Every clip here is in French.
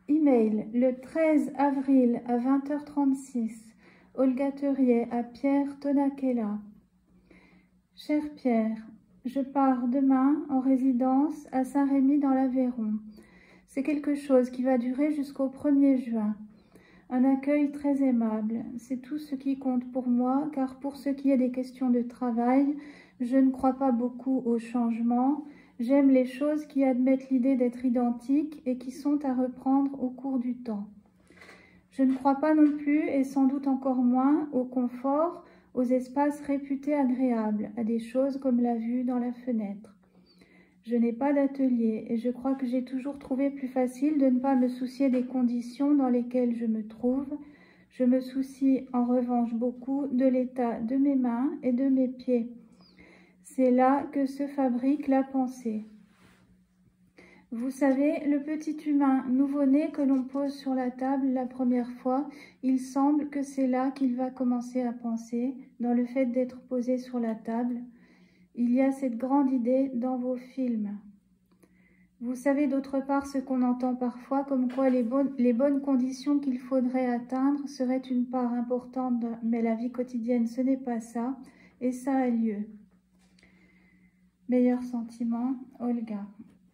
Email le 13 avril à 20h36. Olga Terier à Pierre Tonakela. Cher Pierre, je pars demain en résidence à Saint-Rémy dans l'Aveyron. C'est quelque chose qui va durer jusqu'au 1er juin. Un accueil très aimable, c'est tout ce qui compte pour moi, car pour ce qui est des questions de travail, je ne crois pas beaucoup au changement. J'aime les choses qui admettent l'idée d'être identiques et qui sont à reprendre au cours du temps. Je ne crois pas non plus, et sans doute encore moins, au confort, aux espaces réputés agréables, à des choses comme la vue dans la fenêtre. Je n'ai pas d'atelier et je crois que j'ai toujours trouvé plus facile de ne pas me soucier des conditions dans lesquelles je me trouve. Je me soucie en revanche beaucoup de l'état de mes mains et de mes pieds. C'est là que se fabrique la pensée. Vous savez, le petit humain nouveau-né que l'on pose sur la table la première fois, il semble que c'est là qu'il va commencer à penser, dans le fait d'être posé sur la table. Il y a cette grande idée dans vos films. Vous savez d'autre part ce qu'on entend parfois, comme quoi les bonnes conditions qu'il faudrait atteindre seraient une part importante, mais la vie quotidienne, ce n'est pas ça, et ça a lieu. Meilleurs sentiments, Olga.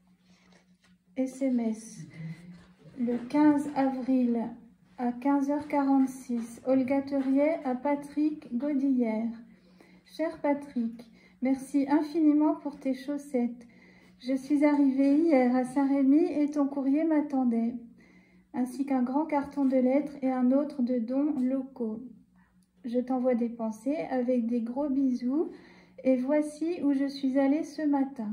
SMS. Le 15 avril à 15h46, Olga Terier à Patrick Godillère. Cher Patrick, merci infiniment pour tes chaussettes. Je suis arrivée hier à Saint-Rémy et ton courrier m'attendait, ainsi qu'un grand carton de lettres et un autre de dons locaux. Je t'envoie des pensées avec des gros bisous et voici où je suis allée ce matin.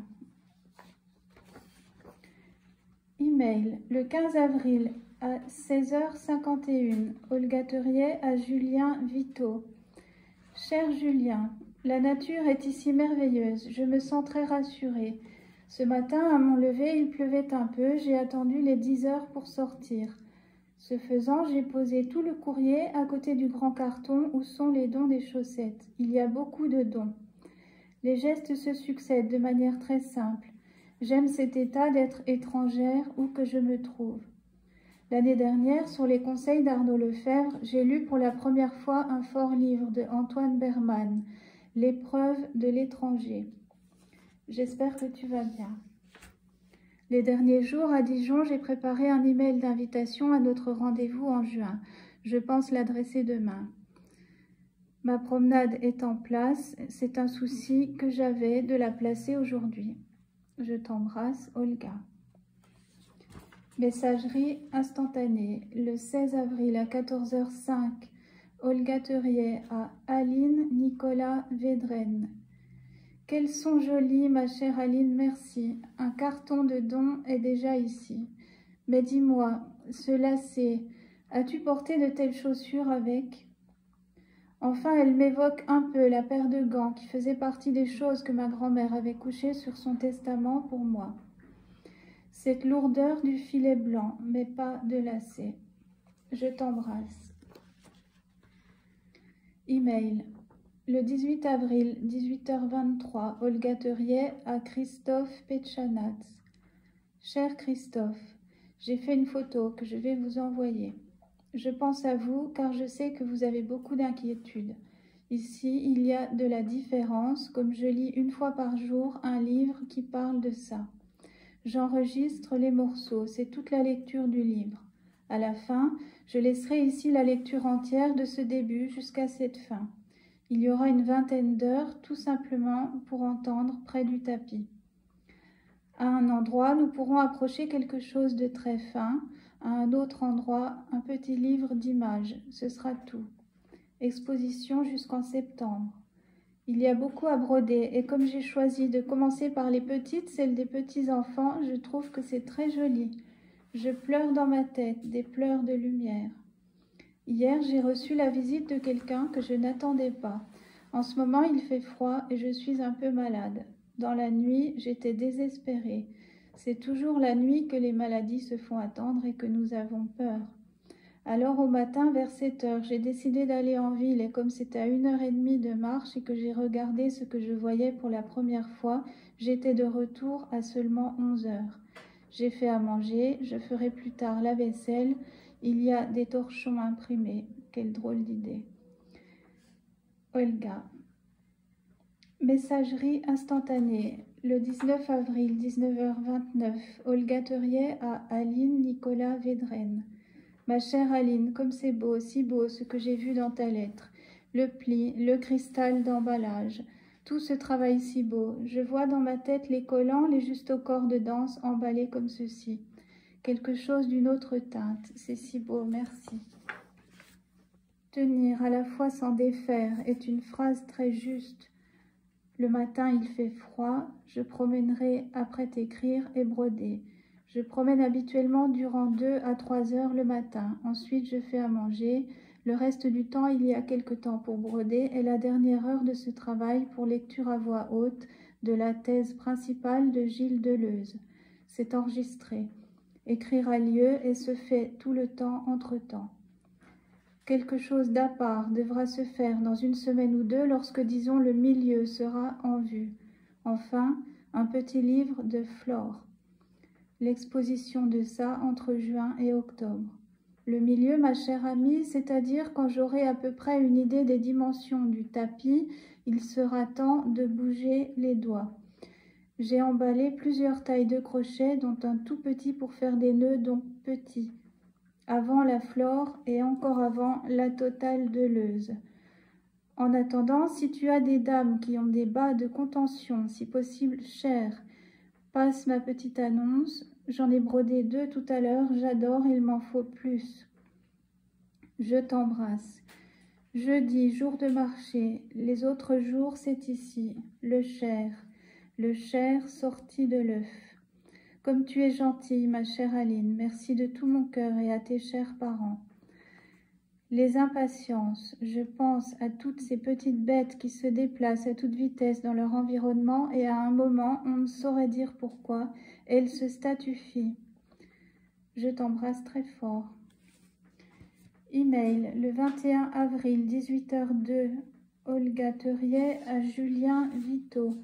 Email le 15 avril à 16h51, Olga Terier à Julien Vito. Cher Julien, la nature est ici merveilleuse, je me sens très rassurée. Ce matin, à mon lever, il pleuvait un peu, j'ai attendu les 10 heures pour sortir. Ce faisant, j'ai posé tout le courrier à côté du grand carton où sont les dons des chaussettes. Il y a beaucoup de dons. Les gestes se succèdent de manière très simple. J'aime cet état d'être étrangère où que je me trouve. L'année dernière, sur les conseils d'Arnaud Lefebvre, j'ai lu pour la première fois un fort livre de Antoine Berman, L'épreuve de l'étranger. J'espère que tu vas bien. Les derniers jours, à Dijon, j'ai préparé un email d'invitation à notre rendez-vous en juin. Je pense l'adresser demain. Ma promenade est en place, c'est un souci que j'avais de la placer aujourd'hui. Je t'embrasse, Olga. Messagerie instantanée, le 16 avril à 14h05, Olga Terier à Aline Nicolas Védrenne. Qu'elles sont jolies, ma chère Aline, merci. Un carton de dons est déjà ici. Mais dis-moi, ce lacet, as-tu porté de telles chaussures avec ? Enfin, elle m'évoque un peu la paire de gants qui faisait partie des choses que ma grand-mère avait couchées sur son testament pour moi. Cette lourdeur du filet blanc, mais pas de lacet. Je t'embrasse. Email. Le 18 avril, 18h23, Olga Terier à Christophe Petchanatz. Cher Christophe, j'ai fait une photo que je vais vous envoyer. Je pense à vous car je sais que vous avez beaucoup d'inquiétudes. Ici, il y a de la différence, comme je lis une fois par jour un livre qui parle de ça. J'enregistre les morceaux, c'est toute la lecture du livre. À la fin, je laisserai ici la lecture entière de ce début jusqu'à cette fin. Il y aura une vingtaine d'heures, tout simplement pour entendre près du tapis. À un endroit, nous pourrons approcher quelque chose de très fin. À un autre endroit, un petit livre d'images. Ce sera tout. Exposition jusqu'en septembre. Il y a beaucoup à broder et comme j'ai choisi de commencer par les petites, celles des petits-enfants, je trouve que c'est très joli. Je pleure dans ma tête, des pleurs de lumière. Hier, j'ai reçu la visite de quelqu'un que je n'attendais pas. En ce moment, il fait froid et je suis un peu malade. Dans la nuit, j'étais désespérée. C'est toujours la nuit que les maladies se font attendre et que nous avons peur. Alors au matin, vers 7 heures, j'ai décidé d'aller en ville et comme c'était à 1h30 de marche et que j'ai regardé ce que je voyais pour la première fois, j'étais de retour à seulement 11 heures. J'ai fait à manger, je ferai plus tard la vaisselle. Il y a des torchons imprimés. Quelle drôle d'idée. Olga. Messagerie instantanée. Le 19 avril, 19h29, Olga Teuriet à Aline Nicolas Védrenne. Ma chère Aline, comme c'est beau, si beau ce que j'ai vu dans ta lettre. Le pli, le cristal d'emballage. Tout ce travail si beau. Je vois dans ma tête les collants, les justes corps de danse emballés comme ceci. Quelque chose d'une autre teinte. C'est si beau, merci. Tenir à la fois sans défaire est une phrase très juste. Le matin, il fait froid. Je promènerai après t'écrire et broder. Je promène habituellement durant 2 à 3 heures le matin. Ensuite, je fais à manger. Le reste du temps, il y a quelque temps pour broder et la dernière heure de ce travail pour lecture à voix haute de la thèse principale de Gilles Deleuze. C'est enregistré. Écrire a lieu et se fait tout le temps entre-temps. Quelque chose d'à part devra se faire dans 1 semaine ou 2 lorsque, disons, le milieu sera en vue. Enfin, un petit livre de Flore. L'exposition de ça entre juin et octobre. Le milieu, ma chère amie, c'est-à-dire quand j'aurai à peu près une idée des dimensions du tapis, il sera temps de bouger les doigts. J'ai emballé plusieurs tailles de crochets, dont un tout petit pour faire des nœuds, donc petits. Avant la Flore et encore avant la totale Deleuze. En attendant, si tu as des dames qui ont des bas de contention, si possible chers, passe ma petite annonce. J'en ai brodé 2 tout à l'heure, j'adore, il m'en faut plus. Je t'embrasse. Jeudi, jour de marché, les autres jours, c'est ici, le cher sorti de l'œuf. Comme tu es gentille, ma chère Aline, merci de tout mon cœur et à tes chers parents. Les impatiences, je pense à toutes ces petites bêtes qui se déplacent à toute vitesse dans leur environnement et à un moment, on ne saurait dire pourquoi, elles se statufient. Je t'embrasse très fort. Email, le 21 avril, 18h02, Olga Teuriet à Julien Vito.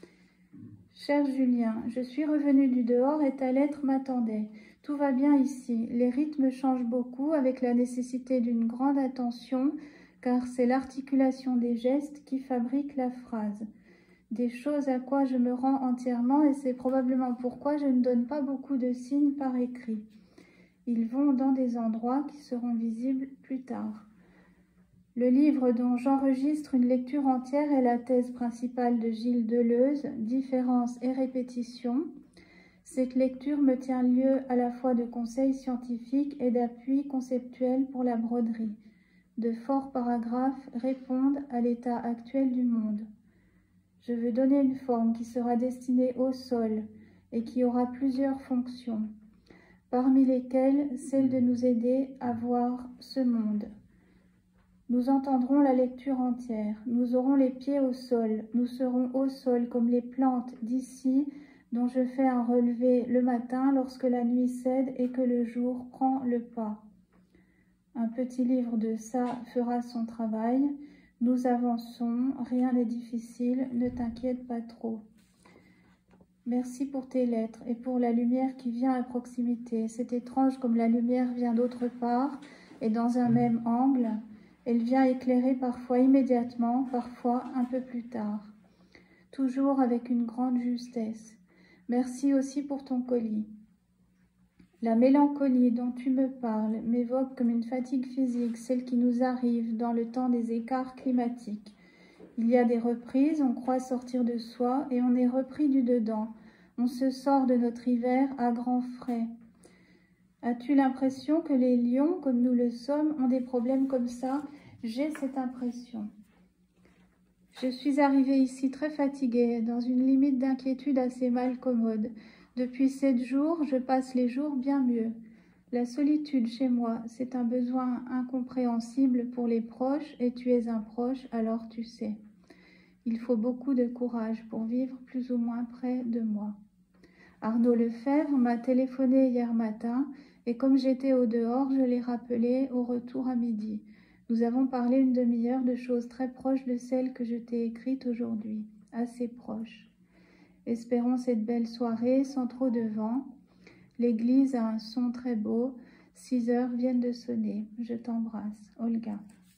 Cher Julien, je suis revenue du dehors et ta lettre m'attendait. Tout va bien ici. Les rythmes changent beaucoup avec la nécessité d'une grande attention, car c'est l'articulation des gestes qui fabrique la phrase. Des choses à quoi je me rends entièrement et c'est probablement pourquoi je ne donne pas beaucoup de signes par écrit. Ils vont dans des endroits qui seront visibles plus tard. Le livre dont j'enregistre une lecture entière est la thèse principale de Gilles Deleuze, Différence et répétition. Cette lecture me tient lieu à la fois de conseils scientifiques et d'appui conceptuel pour la broderie. De forts paragraphes répondent à l'état actuel du monde. Je veux donner une forme qui sera destinée au sol et qui aura plusieurs fonctions, parmi lesquelles celle de nous aider à voir ce monde. Nous entendrons la lecture entière, nous aurons les pieds au sol, nous serons au sol comme les plantes d'ici dont je fais un relevé le matin lorsque la nuit cède et que le jour prend le pas. Un petit livre de ça fera son travail, nous avançons, rien n'est difficile, ne t'inquiète pas trop. Merci pour tes lettres et pour la lumière qui vient à proximité. C'est étrange comme la lumière vient d'autre part et dans un même angle. Elle vient éclairer parfois immédiatement, parfois un peu plus tard. Toujours avec une grande justesse. Merci aussi pour ton colis. La mélancolie dont tu me parles m'évoque comme une fatigue physique, celle qui nous arrive dans le temps des écarts climatiques. Il y a des reprises, on croit sortir de soi et on est repris du dedans. On se sort de notre hiver à grands frais. As-tu l'impression que les lions, comme nous le sommes, ont des problèmes comme ça? J'ai cette impression. Je suis arrivée ici très fatiguée, dans une limite d'inquiétude assez mal commode. Depuis 7 jours, je passe les jours bien mieux. La solitude chez moi, c'est un besoin incompréhensible pour les proches, et tu es un proche, alors tu sais. Il faut beaucoup de courage pour vivre plus ou moins près de moi. Arnaud Lefebvre m'a téléphoné hier matin, et comme j'étais au dehors, je l'ai rappelé au retour à midi. Nous avons parlé une demi-heure de choses très proches de celles que je t'ai écrites aujourd'hui, assez proches. Espérons cette belle soirée sans trop de vent. L'église a un son très beau. 6 heures viennent de sonner. Je t'embrasse. Olga.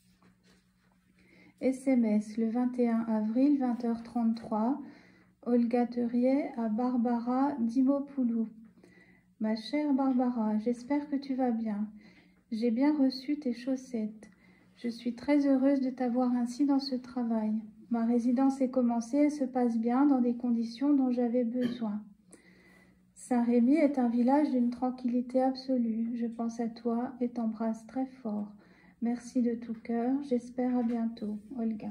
SMS le 21 avril, 20h33. Olga Terier à Barbara Dimopoulou. Ma chère Barbara, j'espère que tu vas bien. J'ai bien reçu tes chaussettes. Je suis très heureuse de t'avoir ainsi dans ce travail. Ma résidence est commencée et se passe bien dans des conditions dont j'avais besoin. Saint-Rémy est un village d'une tranquillité absolue. Je pense à toi et t'embrasse très fort. Merci de tout cœur. J'espère à bientôt. Olga.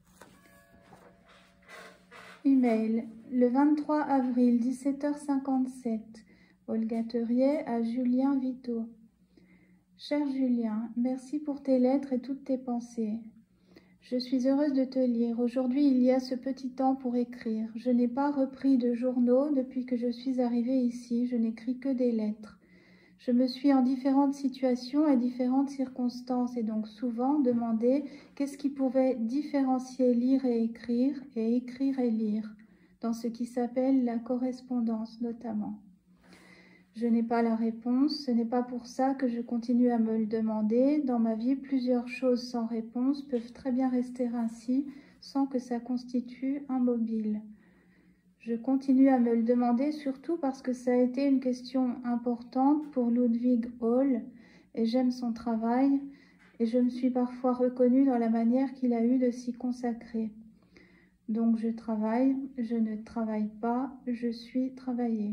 Email le 23 avril, 17h57. Olga Terier à Julien Vito. Cher Julien, merci pour tes lettres et toutes tes pensées. Je suis heureuse de te lire. Aujourd'hui, il y a ce petit temps pour écrire. Je n'ai pas repris de journaux depuis que je suis arrivée ici. Je n'écris que des lettres. Je me suis en différentes situations et différentes circonstances et donc souvent demandé qu'est-ce qui pouvait différencier lire et écrire et lire, dans ce qui s'appelle la correspondance notamment. Je n'ai pas la réponse, ce n'est pas pour ça que je continue à me le demander. Dans ma vie, plusieurs choses sans réponse peuvent très bien rester ainsi, sans que ça constitue un mobile. Je continue à me le demander surtout parce que ça a été une question importante pour Ludwig Hall, et j'aime son travail, et je me suis parfois reconnue dans la manière qu'il a eu de s'y consacrer. Donc je travaille, je ne travaille pas, je suis travaillée.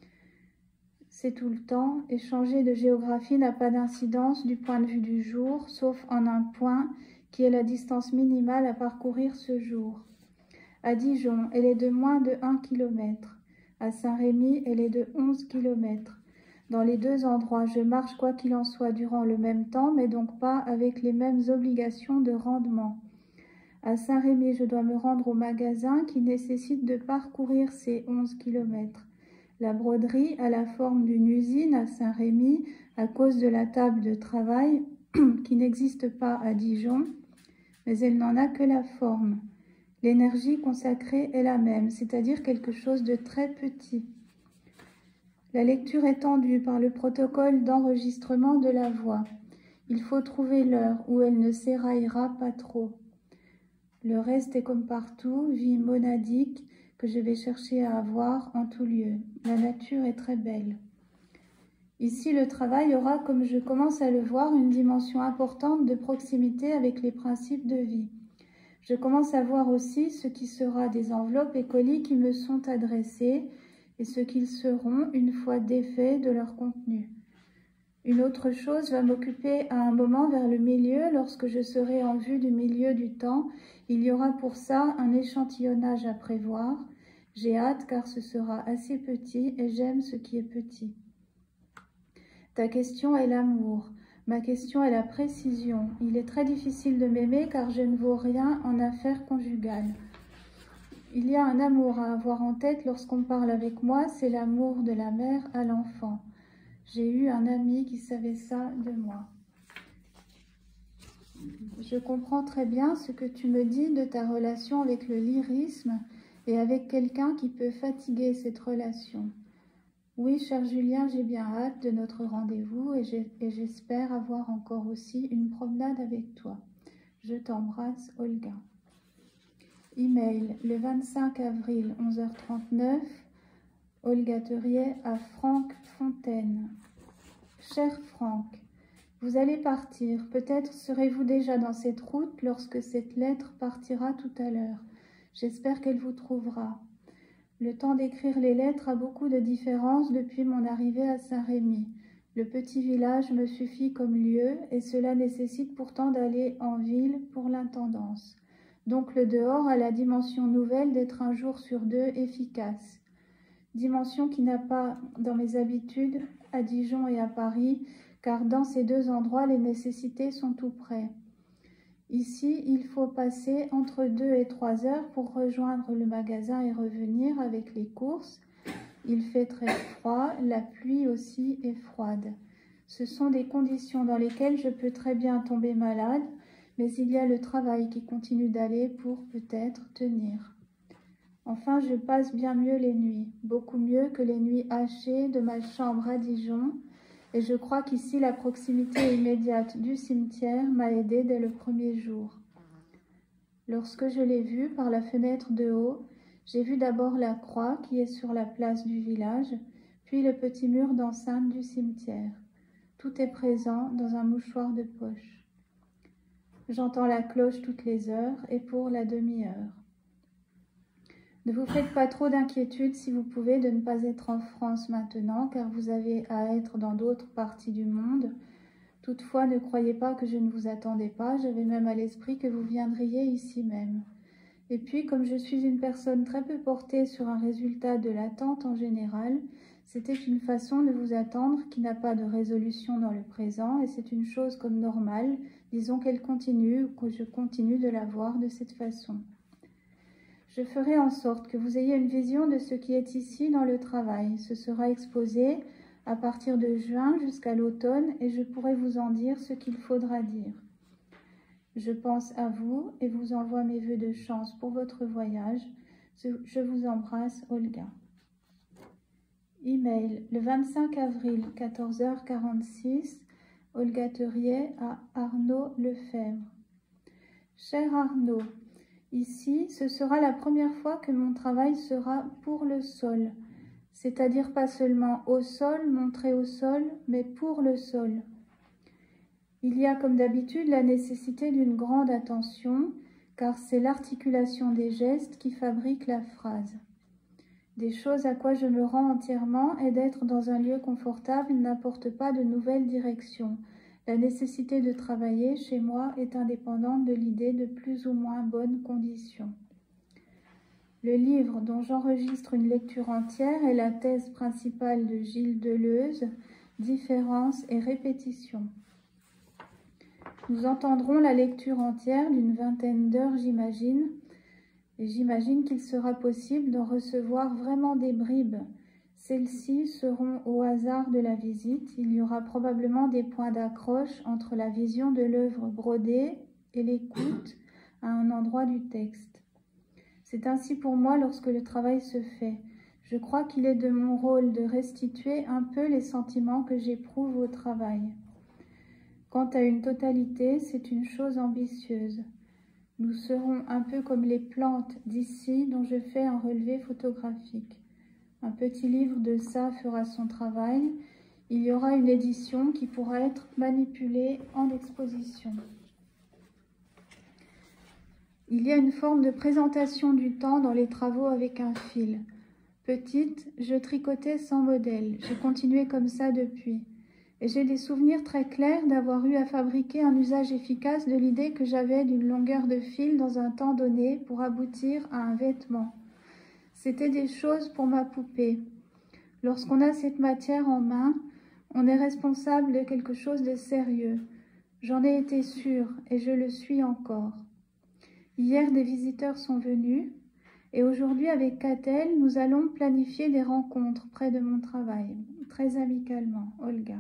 C'est tout le temps, et changer de géographie n'a pas d'incidence du point de vue du jour, sauf en un point qui est la distance minimale à parcourir ce jour. À Dijon, elle est de moins de 1 km. À Saint-Rémy, elle est de 11 km. Dans les deux endroits, je marche quoi qu'il en soit durant le même temps, mais donc pas avec les mêmes obligations de rendement. À Saint-Rémy, je dois me rendre au magasin qui nécessite de parcourir ces 11 km. La broderie a la forme d'une usine à Saint-Rémy à cause de la table de travail qui n'existe pas à Dijon, mais elle n'en a que la forme. L'énergie consacrée est la même, c'est-à-dire quelque chose de très petit. La lecture est tendue par le protocole d'enregistrement de la voix. Il faut trouver l'heure où elle ne s'éraillera pas trop. Le reste est comme partout, vie monadique que je vais chercher à avoir en tout lieu. La nature est très belle. Ici, le travail aura, comme je commence à le voir, une dimension importante de proximité avec les principes de vie. Je commence à voir aussi ce qui sera des enveloppes et colis qui me sont adressés et ce qu'ils seront une fois défaits de leur contenu. Une autre chose va m'occuper à un moment vers le milieu. Lorsque je serai en vue du milieu du temps, il y aura pour ça un échantillonnage à prévoir. J'ai hâte car ce sera assez petit et j'aime ce qui est petit. Ta question est l'amour. Ma question est la précision. Il est très difficile de m'aimer car je ne vaux rien en affaires conjugales. Il y a un amour à avoir en tête lorsqu'on parle avec moi, c'est l'amour de la mère à l'enfant. J'ai eu un ami qui savait ça de moi. Je comprends très bien ce que tu me dis de ta relation avec le lyrisme et avec quelqu'un qui peut fatiguer cette relation. Oui, cher Julien, j'ai bien hâte de notre rendez-vous et j'espère avoir encore aussi une promenade avec toi. Je t'embrasse, Olga. Email le 25 avril, 11h39. Olga Terier à Franck Fontaine. Cher Franck, vous allez partir. Peut-être serez-vous déjà dans cette route lorsque cette lettre partira tout à l'heure. J'espère qu'elle vous trouvera. Le temps d'écrire les lettres a beaucoup de différences depuis mon arrivée à Saint-Rémy. Le petit village me suffit comme lieu et cela nécessite pourtant d'aller en ville pour l'intendance. Donc le dehors a la dimension nouvelle d'être un jour sur deux efficace. Dimension qui n'a pas dans mes habitudes à Dijon et à Paris, car dans ces deux endroits, les nécessités sont tout près. Ici, il faut passer entre 2 et 3 heures pour rejoindre le magasin et revenir avec les courses. Il fait très froid, la pluie aussi est froide. Ce sont des conditions dans lesquelles je peux très bien tomber malade, mais il y a le travail qui continue d'aller pour peut-être tenir. Enfin, je passe bien mieux les nuits, beaucoup mieux que les nuits hachées de ma chambre à Dijon, et je crois qu'ici la proximité immédiate du cimetière m'a aidée dès le premier jour. Lorsque je l'ai vu par la fenêtre de haut, j'ai vu d'abord la croix qui est sur la place du village, puis le petit mur d'enceinte du cimetière. Tout est présent dans un mouchoir de poche. J'entends la cloche toutes les heures et pour la demi-heure. Ne vous faites pas trop d'inquiétude si vous pouvez de ne pas être en France maintenant, car vous avez à être dans d'autres parties du monde. Toutefois, ne croyez pas que je ne vous attendais pas, j'avais même à l'esprit que vous viendriez ici même. Et puis, comme je suis une personne très peu portée sur un résultat de l'attente en général, c'était une façon de vous attendre qui n'a pas de résolution dans le présent, et c'est une chose comme normale, disons qu'elle continue ou que je continue de la voir de cette façon. Je ferai en sorte que vous ayez une vision de ce qui est ici dans le travail. Ce sera exposé à partir de juin jusqu'à l'automne et je pourrai vous en dire ce qu'il faudra dire. Je pense à vous et vous envoie mes vœux de chance pour votre voyage. Je vous embrasse, Olga. Email le 25 avril, 14h46, Olga Theuriet à Arnaud Lefebvre. Cher Arnaud, ici, ce sera la première fois que mon travail sera pour le sol, c'est-à-dire pas seulement au sol, montré au sol, mais pour le sol. Il y a comme d'habitude la nécessité d'une grande attention, car c'est l'articulation des gestes qui fabrique la phrase. Des choses à quoi je me rends entièrement et d'être dans un lieu confortable n'apporte pas de nouvelle direction. La nécessité de travailler chez moi est indépendante de l'idée de plus ou moins bonnes conditions. Le livre dont j'enregistre une lecture entière est la thèse principale de Gilles Deleuze, Différence et répétition. Nous entendrons la lecture entière d'une vingtaine d'heures, j'imagine, et j'imagine qu'il sera possible d'en recevoir vraiment des bribes. Celles-ci seront au hasard de la visite. Il y aura probablement des points d'accroche entre la vision de l'œuvre brodée et l'écoute à un endroit du texte. C'est ainsi pour moi lorsque le travail se fait. Je crois qu'il est de mon rôle de restituer un peu les sentiments que j'éprouve au travail. Quant à une totalité, c'est une chose ambitieuse. Nous serons un peu comme les plantes d'ici dont je fais un relevé photographique. Un petit livre de ça fera son travail. Il y aura une édition qui pourra être manipulée en exposition. Il y a une forme de présentation du temps dans les travaux avec un fil. Petite, je tricotais sans modèle. J'ai continué comme ça depuis. Et j'ai des souvenirs très clairs d'avoir eu à fabriquer un usage efficace de l'idée que j'avais d'une longueur de fil dans un temps donné pour aboutir à un vêtement. C'était des choses pour ma poupée. Lorsqu'on a cette matière en main, on est responsable de quelque chose de sérieux. J'en ai été sûre et je le suis encore. Hier, des visiteurs sont venus et aujourd'hui, avec Catel, nous allons planifier des rencontres près de mon travail, très amicalement, Olga.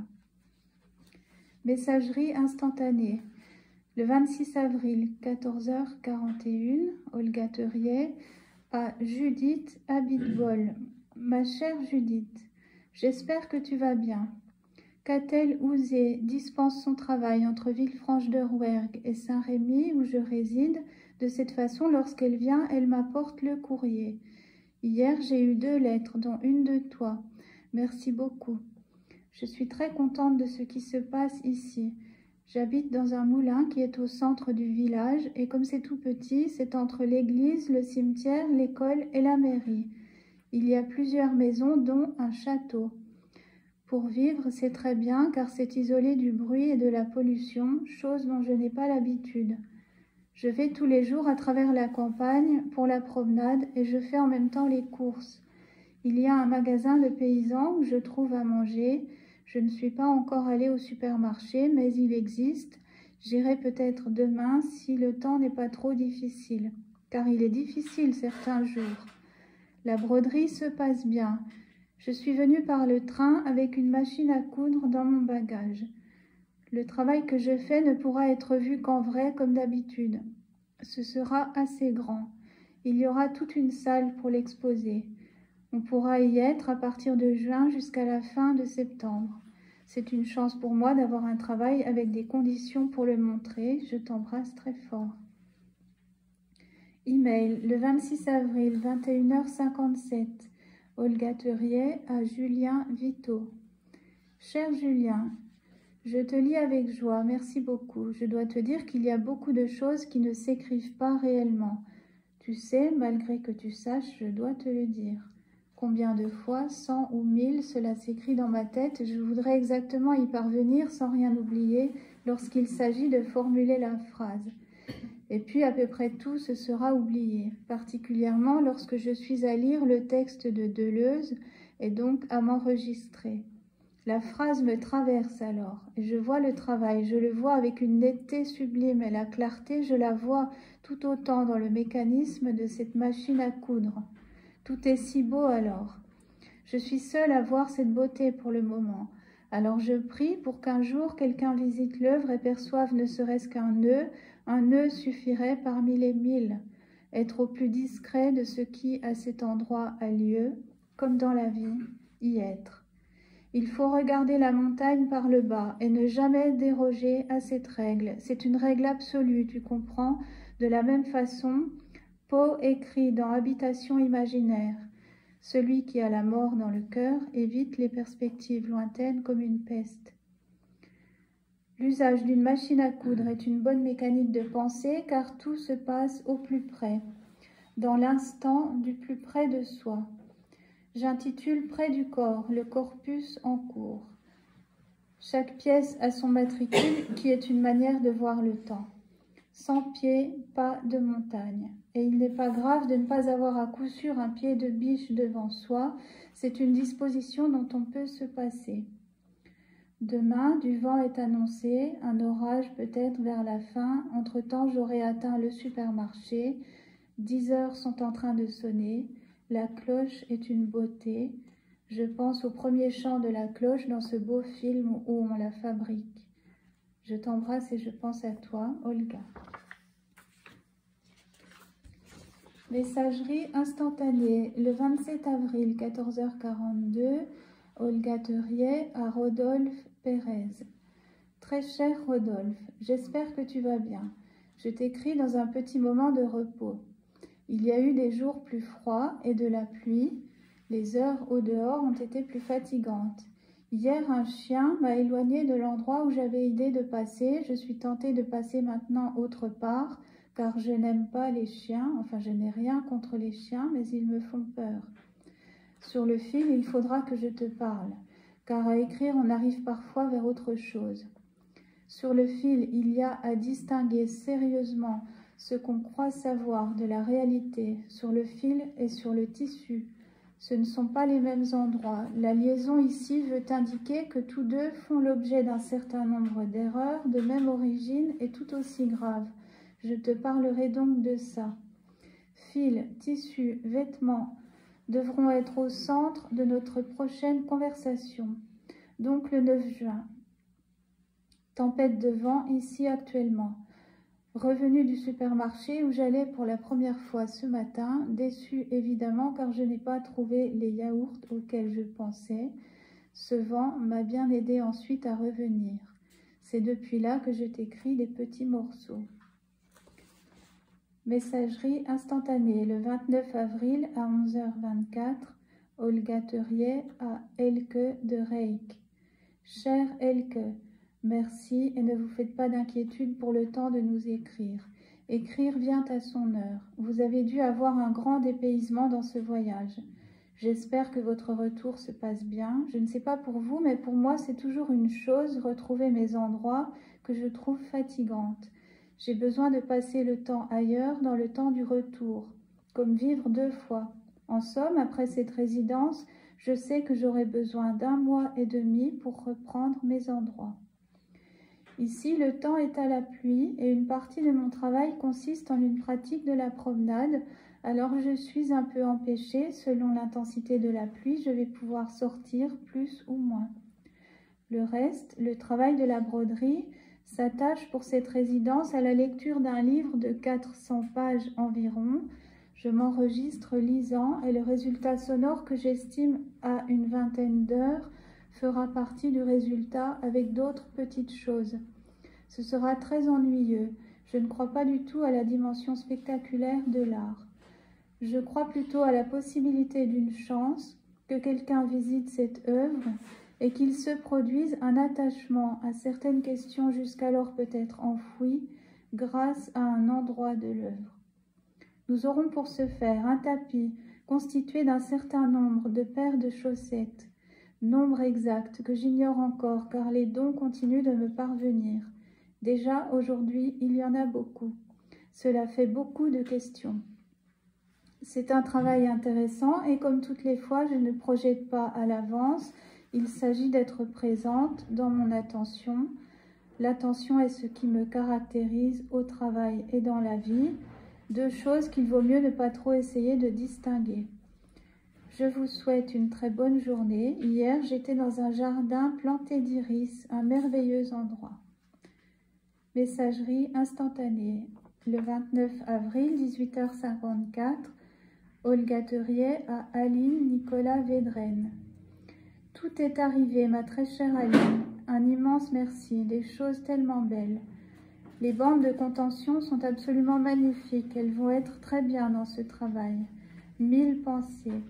Messagerie instantanée. Le 26 avril, 14h41, Olga Theuriet à Judith Abitbol. Ma chère Judith, j'espère que tu vas bien. Catel Ouzé dispense son travail entre Villefranche de Rouergue et Saint-Rémy, où je réside. De cette façon, lorsqu'elle vient, elle m'apporte le courrier. Hier, j'ai eu 2 lettres, dont une de toi. Merci beaucoup. Je suis très contente de ce qui se passe ici. J'habite dans un moulin qui est au centre du village et comme c'est tout petit, c'est entre l'église, le cimetière, l'école et la mairie. Il y a plusieurs maisons dont un château. Pour vivre, c'est très bien car c'est isolé du bruit et de la pollution, chose dont je n'ai pas l'habitude. Je vais tous les jours à travers la campagne pour la promenade et je fais en même temps les courses. Il y a un magasin de paysans où je trouve à manger. Je ne suis pas encore allée au supermarché, mais il existe. J'irai peut-être demain si le temps n'est pas trop difficile, car il est difficile certains jours. La broderie se passe bien. Je suis venue par le train avec une machine à coudre dans mon bagage. Le travail que je fais ne pourra être vu qu'en vrai comme d'habitude. Ce sera assez grand. Il y aura toute une salle pour l'exposer. On pourra y être à partir de juin jusqu'à la fin de septembre. C'est une chance pour moi d'avoir un travail avec des conditions pour le montrer. Je t'embrasse très fort. Email, le 26 avril, 21h57. Olga Theuriet à Julien Vito. Cher Julien, je te lis avec joie, merci beaucoup. Je dois te dire qu'il y a beaucoup de choses qui ne s'écrivent pas réellement. Tu sais, malgré que tu saches, je dois te le dire. Combien de fois, 100 ou 1000, cela s'écrit dans ma tête, je voudrais exactement y parvenir sans rien oublier lorsqu'il s'agit de formuler la phrase. Et puis à peu près tout se sera oublié, particulièrement lorsque je suis à lire le texte de Deleuze et donc à m'enregistrer. La phrase me traverse alors, et je vois le travail, je le vois avec une netteté sublime, et la clarté, je la vois tout autant dans le mécanisme de cette machine à coudre. Tout est si beau alors. Je suis seule à voir cette beauté pour le moment. Alors je prie pour qu'un jour quelqu'un visite l'œuvre et perçoive ne serait-ce qu'un nœud suffirait parmi les 1000. Être au plus discret de ce qui à cet endroit a lieu, comme dans la vie, y être. Il faut regarder la montagne par le bas et ne jamais déroger à cette règle. C'est une règle absolue, tu comprends? De la même façon, Poe écrit dans Habitation imaginaire. Celui qui a la mort dans le cœur évite les perspectives lointaines comme une peste. L'usage d'une machine à coudre est une bonne mécanique de pensée car tout se passe au plus près, dans l'instant du plus près de soi. J'intitule Près du corps, le corpus en cours. Chaque pièce a son matricule qui est une manière de voir le temps. Sans pied, pas de montagne. Et il n'est pas grave de ne pas avoir à coup sûr un pied de biche devant soi. C'est une disposition dont on peut se passer. Demain, du vent est annoncé, un orage peut-être vers la fin. Entre-temps, j'aurai atteint le supermarché. 10 heures sont en train de sonner. La cloche est une beauté. Je pense au premier chant de la cloche dans ce beau film où on la fabrique. Je t'embrasse et je pense à toi, Olga. Messagerie instantanée, le 27 avril, 14h42, Olga Theuriet à Rodolphe Pérez. Très cher Rodolphe, j'espère que tu vas bien. Je t'écris dans un petit moment de repos. Il y a eu des jours plus froids et de la pluie. Les heures au dehors ont été plus fatigantes. Hier, un chien m'a éloigné de l'endroit où j'avais idée de passer. Je suis tentée de passer maintenant autre part, car je n'aime pas les chiens. Enfin, je n'ai rien contre les chiens, mais ils me font peur. Sur le fil, il faudra que je te parle, car à écrire, on arrive parfois vers autre chose. Sur le fil, il y a à distinguer sérieusement ce qu'on croit savoir de la réalité sur le fil et sur le tissu. Ce ne sont pas les mêmes endroits. La liaison ici veut indiquer que tous deux font l'objet d'un certain nombre d'erreurs de même origine et tout aussi graves. Je te parlerai donc de ça. Fil, tissu, vêtements devront être au centre de notre prochaine conversation. Donc le 9 juin. Tempête de vent ici actuellement. Revenu du supermarché où j'allais pour la première fois ce matin, déçu évidemment car je n'ai pas trouvé les yaourts auxquels je pensais. Ce vent m'a bien aidé ensuite à revenir. C'est depuis là que je t'écris des petits morceaux. Messagerie instantanée, le 29 avril à 11h24, Olga Theuriet à Elke de Reyk. Cher Elke, merci et ne vous faites pas d'inquiétude pour le temps de nous écrire. Écrire vient à son heure. Vous avez dû avoir un grand dépaysement dans ce voyage. J'espère que votre retour se passe bien. Je ne sais pas pour vous, mais pour moi c'est toujours une chose, retrouver mes endroits que je trouve fatigantes. J'ai besoin de passer le temps ailleurs dans le temps du retour, comme vivre 2 fois. En somme, après cette résidence, je sais que j'aurai besoin d'1 mois et demi pour reprendre mes endroits. Ici, le temps est à la pluie et une partie de mon travail consiste en une pratique de la promenade. Alors je suis un peu empêchée, selon l'intensité de la pluie, je vais pouvoir sortir plus ou moins. Le reste, le travail de la broderie, s'attache pour cette résidence à la lecture d'un livre de 400 pages environ. Je m'enregistre lisant et le résultat sonore que j'estime à une vingtaine d'heures fera partie du résultat avec d'autres petites choses. Ce sera très ennuyeux. Je ne crois pas du tout à la dimension spectaculaire de l'art. Je crois plutôt à la possibilité d'une chance, que quelqu'un visite cette œuvre et qu'il se produise un attachement à certaines questions jusqu'alors peut-être enfouies grâce à un endroit de l'œuvre. Nous aurons pour ce faire un tapis constitué d'un certain nombre de paires de chaussettes, nombre exact que j'ignore encore car les dons continuent de me parvenir. Déjà aujourd'hui, il y en a beaucoup. Cela fait beaucoup de questions. C'est un travail intéressant et comme toutes les fois, je ne projette pas à l'avance. Il s'agit d'être présente dans mon attention. L'attention est ce qui me caractérise au travail et dans la vie. Deux choses qu'il vaut mieux ne pas trop essayer de distinguer. Je vous souhaite une très bonne journée. Hier, j'étais dans un jardin planté d'iris, un merveilleux endroit. Messagerie instantanée. Le 29 avril, 18h54, Olga Teriet à Aline Nicolas Védrenne. Tout est arrivé, ma très chère Aline. Un immense merci, des choses tellement belles. Les bandes de contention sont absolument magnifiques. Elles vont être très bien dans ce travail. 1000 pensées.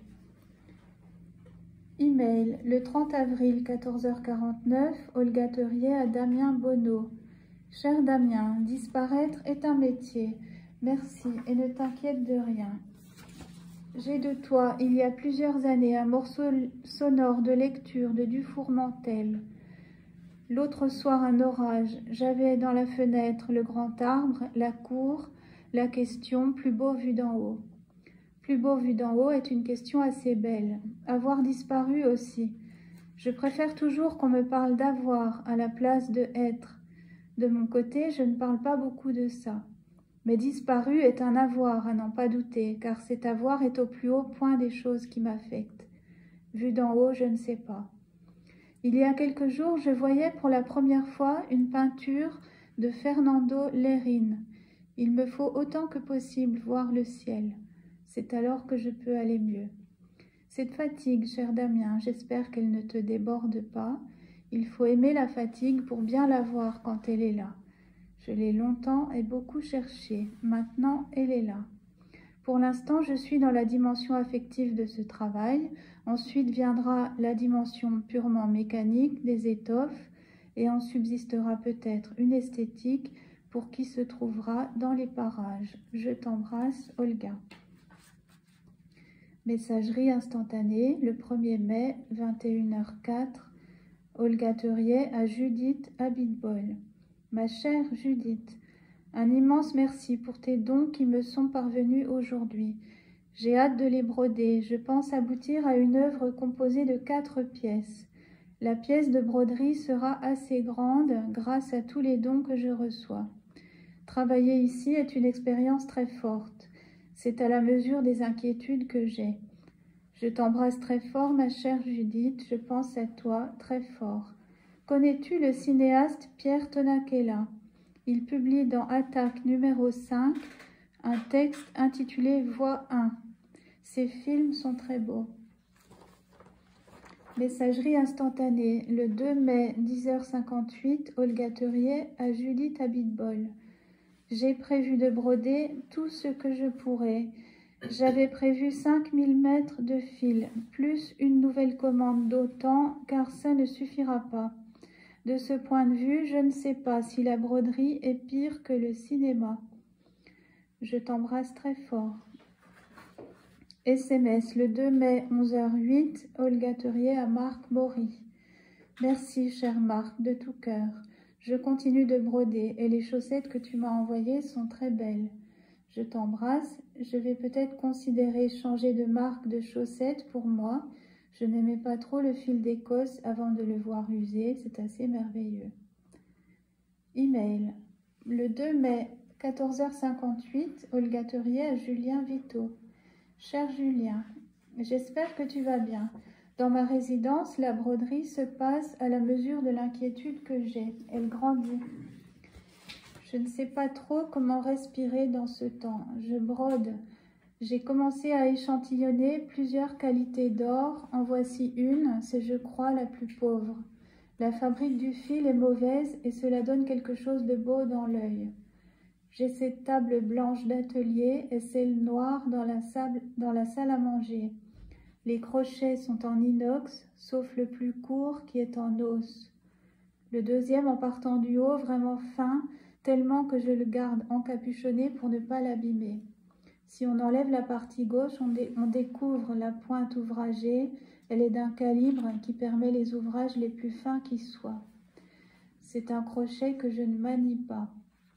Email, le 30 avril, 14h49, Olga Teriet à Damien Bonneau. Cher Damien, disparaître est un métier. Merci et ne t'inquiète de rien. J'ai de toi, il y a plusieurs années, un morceau sonore de lecture de Dufourmentel. L'autre soir, un orage. J'avais dans la fenêtre le grand arbre, la cour, la question « Plus beau vu d'en haut ». Plus beau vu d'en haut est une question assez belle. Avoir disparu aussi. Je préfère toujours qu'on me parle d'avoir à la place de être. De mon côté, je ne parle pas beaucoup de ça. Mais disparu est un avoir, à n'en pas douter, car cet avoir est au plus haut point des choses qui m'affectent. Vu d'en haut, je ne sais pas. Il y a quelques jours, je voyais pour la première fois une peinture de Fernando Lerin. Il me faut autant que possible voir le ciel. C'est alors que je peux aller mieux. Cette fatigue, cher Damien, j'espère qu'elle ne te déborde pas. Il faut aimer la fatigue pour bien la voir quand elle est là. Je l'ai longtemps et beaucoup cherchée. Maintenant, elle est là. Pour l'instant, je suis dans la dimension affective de ce travail. Ensuite viendra la dimension purement mécanique des étoffes et en subsistera peut-être une esthétique pour qui se trouvera dans les parages. Je t'embrasse, Olga. Messagerie instantanée, le 1er mai, 21h04, Olga Teriet à Judith Abitbol. Ma chère Judith, un immense merci pour tes dons qui me sont parvenus aujourd'hui. J'ai hâte de les broder. Je pense aboutir à une œuvre composée de 4 pièces. La pièce de broderie sera assez grande grâce à tous les dons que je reçois. Travailler ici est une expérience très forte. C'est à la mesure des inquiétudes que j'ai. Je t'embrasse très fort, ma chère Judith. Je pense à toi très fort. Connais-tu le cinéaste Pierre Tonakela? Il publie dans Attaque numéro 5 un texte intitulé Voix 1. Ces films sont très beaux. Messagerie instantanée, le 2 mai, 10h58, Olga Teriet à Judith Abitbol. J'ai prévu de broder tout ce que je pourrais. J'avais prévu 5000 mètres de fil, plus une nouvelle commande d'autant, car ça ne suffira pas. De ce point de vue, je ne sais pas si la broderie est pire que le cinéma. Je t'embrasse très fort. SMS, le 2 mai, 11h08, Olga Teriet à Marc Bory. Merci, cher Marc, de tout cœur. Je continue de broder et les chaussettes que tu m'as envoyées sont très belles. Je t'embrasse. Je vais peut-être considérer changer de marque de chaussettes pour moi. Je n'aimais pas trop le fil d'Écosse avant de le voir usé. C'est assez merveilleux. Email. Le 2 mai, 14h58, Olga Teriet à Julien Vito. Cher Julien, j'espère que tu vas bien. Dans ma résidence, la broderie se passe à la mesure de l'inquiétude que j'ai. Elle grandit. Je ne sais pas trop comment respirer dans ce temps. Je brode. J'ai commencé à échantillonner plusieurs qualités d'or. En voici une, c'est je crois la plus pauvre. La fabrique du fil est mauvaise et cela donne quelque chose de beau dans l'œil. J'ai cette table blanche d'atelier et celle noire dans la salle à manger. Les crochets sont en inox, sauf le plus court qui est en os. Le deuxième en partant du haut, vraiment fin, tellement que je le garde encapuchonné pour ne pas l'abîmer. Si on enlève la partie gauche, on découvre la pointe ouvragée. Elle est d'un calibre qui permet les ouvrages les plus fins qui soient. C'est un crochet que je ne manie pas.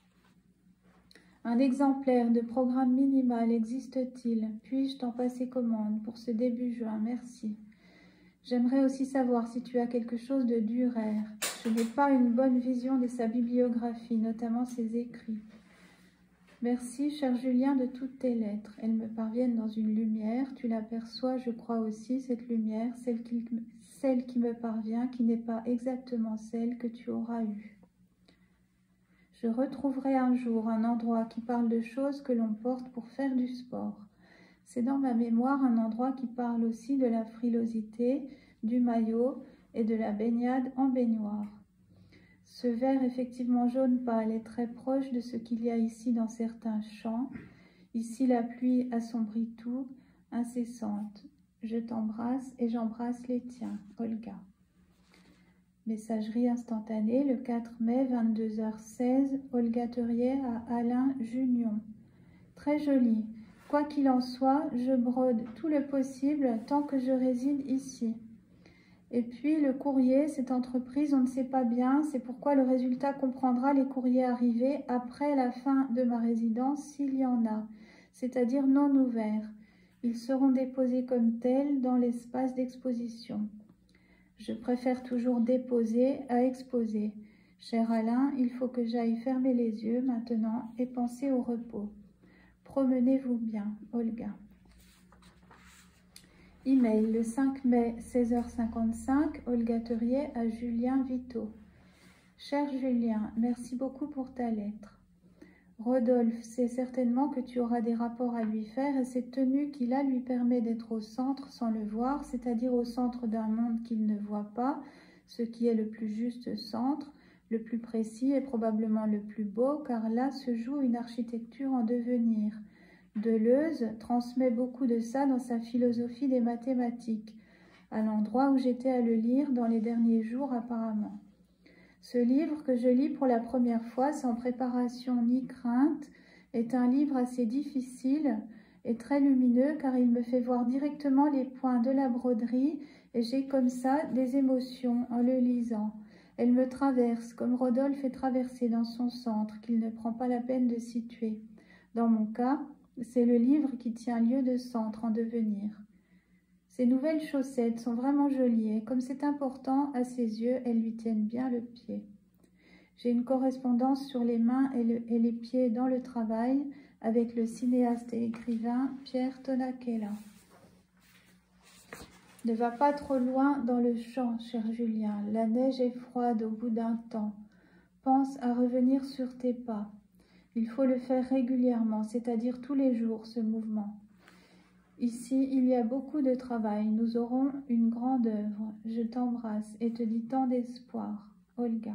Un exemplaire de programme minimal existe-t-il? Puis-je t'en passer commande pour ce début juin? Merci. J'aimerais aussi savoir si tu as quelque chose de Dürer. Je n'ai pas une bonne vision de sa bibliographie, notamment ses écrits. Merci, cher Julien, de toutes tes lettres. Elles me parviennent dans une lumière. Tu l'aperçois, je crois aussi, cette lumière, celle qui me parvient, qui n'est pas exactement celle que tu auras eue. Je retrouverai un jour un endroit qui parle de choses que l'on porte pour faire du sport. C'est dans ma mémoire un endroit qui parle aussi de la frilosité, du maillot et de la baignade en baignoire. Ce vert effectivement jaune pâle est très proche de ce qu'il y a ici dans certains champs. Ici la pluie assombrit tout, incessante. Je t'embrasse et j'embrasse les tiens. Olga. Messagerie instantanée le 4 mai, 22h16, Olga Teurier à Alain Junion. Très joli. Quoi qu'il en soit, je brode tout le possible tant que je réside ici. Et puis le courrier, cette entreprise, on ne sait pas bien, c'est pourquoi le résultat comprendra les courriers arrivés après la fin de ma résidence, s'il y en a, c'est-à-dire non ouverts. Ils seront déposés comme tels dans l'espace d'exposition. Je préfère toujours déposer à exposer. Cher Alain, il faut que j'aille fermer les yeux maintenant et penser au repos. Promenez-vous bien, Olga. Email le 5 mai, 16h55, Olga Teurier à Julien Vito. Cher Julien, merci beaucoup pour ta lettre. Rodolphe sait certainement que tu auras des rapports à lui faire et cette tenue qu'il a lui permet d'être au centre sans le voir, c'est-à-dire au centre d'un monde qu'il ne voit pas, ce qui est le plus juste centre, le plus précis et probablement le plus beau, car là se joue une architecture en devenir. Deleuze transmet beaucoup de ça dans sa philosophie des mathématiques, à l'endroit où j'étais à le lire dans les derniers jours apparemment. Ce livre que je lis pour la première fois sans préparation ni crainte est un livre assez difficile et très lumineux car il me fait voir directement les points de la broderie et j'ai comme ça des émotions en le lisant. Elle me traverse comme Rodolphe est traversé dans son centre qu'il ne prend pas la peine de situer. Dans mon cas, c'est le livre qui tient lieu de centre en devenir. Ces nouvelles chaussettes sont vraiment jolies et comme c'est important à ses yeux, elles lui tiennent bien le pied. J'ai une correspondance sur les mains et les pieds dans le travail avec le cinéaste et écrivain Pierre Tonacella. Ne va pas trop loin dans le champ, cher Julien. La neige est froide au bout d'un temps. Pense à revenir sur tes pas. Il faut le faire régulièrement, c'est-à-dire tous les jours, ce mouvement. Ici, il y a beaucoup de travail. Nous aurons une grande œuvre. Je t'embrasse et te dis tant d'espoir. Olga.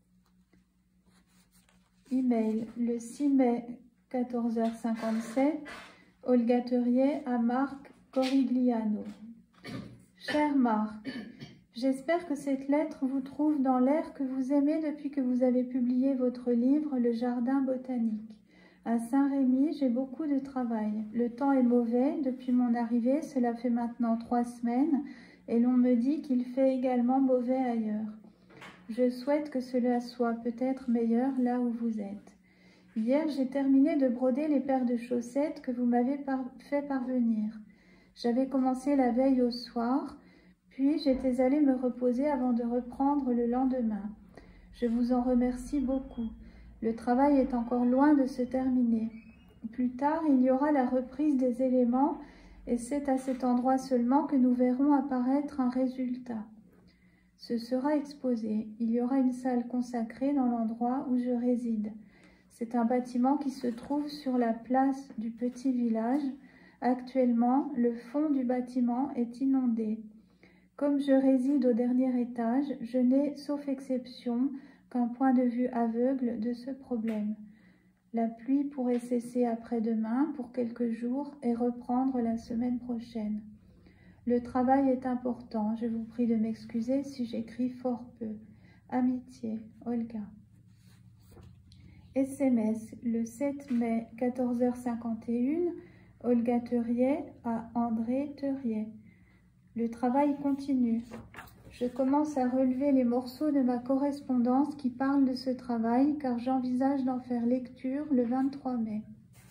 Email le 6 mai, 14h57. Olga Teurier à Marc Corigliano. Cher Marc, j'espère que cette lettre vous trouve dans l'air que vous aimez depuis que vous avez publié votre livre « Le jardin botanique ». À Saint-Rémy, j'ai beaucoup de travail. Le temps est mauvais. Depuis mon arrivée, cela fait maintenant 3 semaines, et l'on me dit qu'il fait également mauvais ailleurs. Je souhaite que cela soit peut-être meilleur là où vous êtes. Hier, j'ai terminé de broder les paires de chaussettes que vous m'avez fait parvenir. J'avais commencé la veille au soir, puis j'étais allée me reposer avant de reprendre le lendemain. Je vous en remercie beaucoup. Le travail est encore loin de se terminer. Plus tard, il y aura la reprise des éléments et c'est à cet endroit seulement que nous verrons apparaître un résultat. Ce sera exposé. Il y aura une salle consacrée dans l'endroit où je réside. C'est un bâtiment qui se trouve sur la place du petit village Actuellement, le fond du bâtiment est inondé. Comme je réside au dernier étage, je n'ai, sauf exception, qu'un point de vue aveugle de ce problème. La pluie pourrait cesser après-demain pour quelques jours et reprendre la semaine prochaine. Le travail est important. Je vous prie de m'excuser si j'écris fort peu. Amitié, Olga. SMS, le 7 mai, 14h51, Olga Teuriet à André Teuriet. Le travail continue. Je commence à relever les morceaux de ma correspondance qui parlent de ce travail, car j'envisage d'en faire lecture le 23 mai.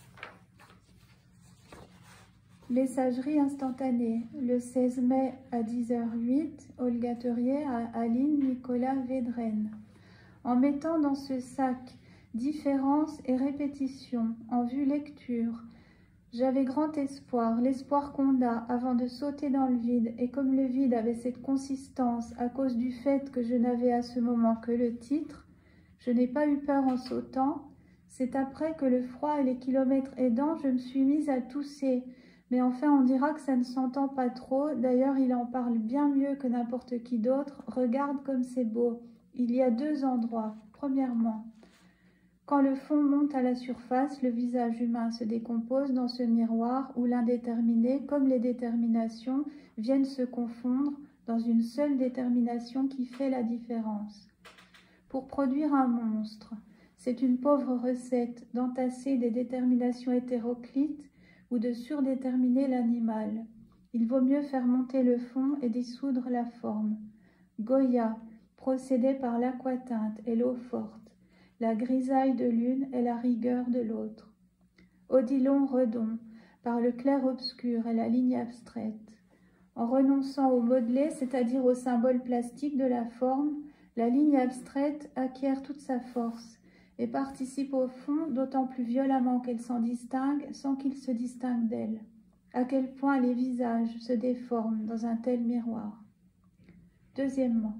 Messagerie instantanée. Le 16 mai à 10h08, Olga Teuriet à Aline Nicolas Védrenne. En mettant dans ce sac différence et répétition en vue lecture, j'avais grand espoir, l'espoir qu'on a avant de sauter dans le vide, et comme le vide avait cette consistance à cause du fait que je n'avais à ce moment que le titre, je n'ai pas eu peur en sautant. C'est après que le froid et les kilomètres aidant, je me suis mise à tousser. Mais enfin, on dira que ça ne s'entend pas trop. D'ailleurs, il en parle bien mieux que n'importe qui d'autre. Regarde comme c'est beau. Il y a 2 endroits. Premièrement, quand le fond monte à la surface, le visage humain se décompose dans ce miroir où l'indéterminé, comme les déterminations, viennent se confondre dans une seule détermination qui fait la différence. Pour produire un monstre, c'est une pauvre recette d'entasser des déterminations hétéroclites ou de surdéterminer l'animal. Il vaut mieux faire monter le fond et dissoudre la forme. Goya procédait par l'aquatinte et l'eau forte. La grisaille de l'une et la rigueur de l'autre. Odilon Redon, par le clair-obscur et la ligne abstraite. En renonçant au modelé, c'est-à-dire au symbole plastique de la forme, la ligne abstraite acquiert toute sa force et participe au fond d'autant plus violemment qu'elle s'en distingue sans qu'il se distingue d'elle. À quel point les visages se déforment dans un tel miroir. Deuxièmement,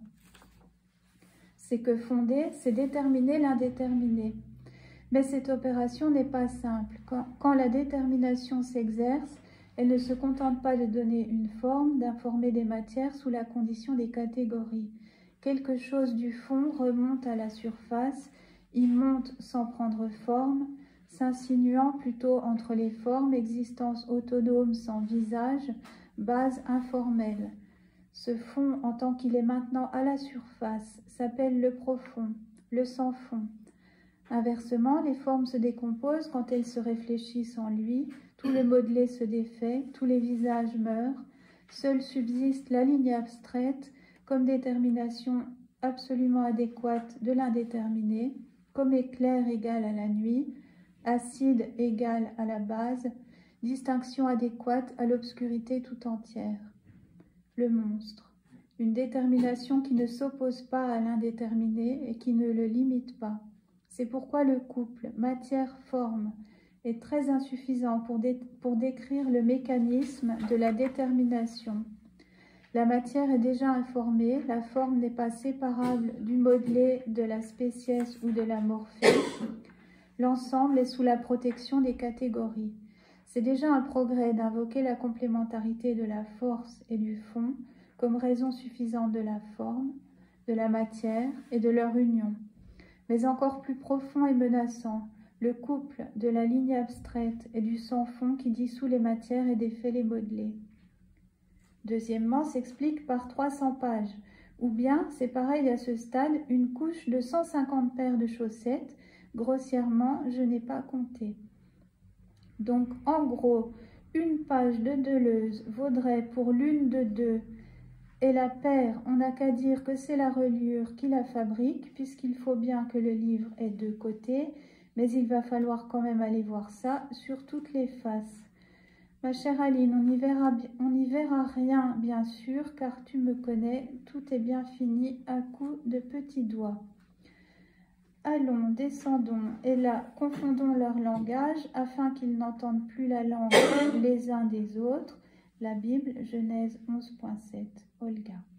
c'est que fonder, c'est déterminer l'indéterminé. Mais cette opération n'est pas simple. Quand la détermination s'exerce, elle ne se contente pas de donner une forme, d'informer des matières sous la condition des catégories. Quelque chose du fond remonte à la surface, y monte sans prendre forme, s'insinuant plutôt entre les formes, existence autonome sans visage, base informelle. Ce fond, en tant qu'il est maintenant à la surface, s'appelle le profond, le sans-fond. Inversement, les formes se décomposent quand elles se réfléchissent en lui, tout le modelé se défait, tous les visages meurent, seule subsiste la ligne abstraite comme détermination absolument adéquate de l'indéterminé, comme éclair égal à la nuit, acide égal à la base, distinction adéquate à l'obscurité tout entière. Le monstre, une détermination qui ne s'oppose pas à l'indéterminé et qui ne le limite pas. C'est pourquoi le couple matière-forme est très insuffisant pour décrire le mécanisme de la détermination. La matière est déjà informée, la forme n'est pas séparable du modelé, de la spéciès ou de la morphée. L'ensemble est sous la protection des catégories. C'est déjà un progrès d'invoquer la complémentarité de la force et du fond comme raison suffisante de la forme, de la matière et de leur union. Mais encore plus profond et menaçant, le couple de la ligne abstraite et du sans-fond qui dissout les matières et défait les modelés. Deuxièmement, s'explique par 300 pages, ou bien, c'est pareil à ce stade, une couche de 150 paires de chaussettes, grossièrement, je n'ai pas compté. Donc, en gros, une page de Deleuze vaudrait pour l'une de deux, et la paire, on n'a qu'à dire que c'est la reliure qui la fabrique, puisqu'il faut bien que le livre ait 2 côtés, mais il va falloir quand même aller voir ça sur toutes les faces. Ma chère Aline, on n'y verra rien, bien sûr, car tu me connais, tout est bien fini à coups de petits doigts. Allons, descendons, et là, confondons leur langage, afin qu'ils n'entendent plus la langue les uns des autres. La Bible, Genèse 11.7, Olga.